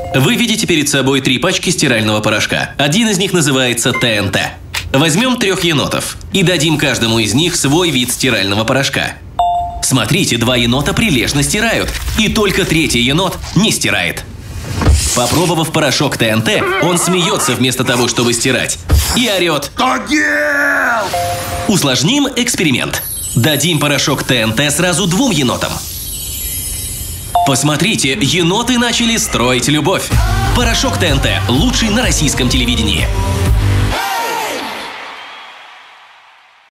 Вы видите перед собой 3 пачки стирального порошка. Один из них называется ТНТ. Возьмем 3 енотов и дадим каждому из них свой вид стирального порошка. Смотрите, 2 енота прилежно стирают, и только 3-й енот не стирает. Попробовав порошок ТНТ, он смеется вместо того, чтобы стирать, и орет: Усложним эксперимент. Дадим порошок ТНТ сразу 2 енотам. Посмотрите, еноты начали строить любовь. Порошок ТНТ лучший на российском телевидении.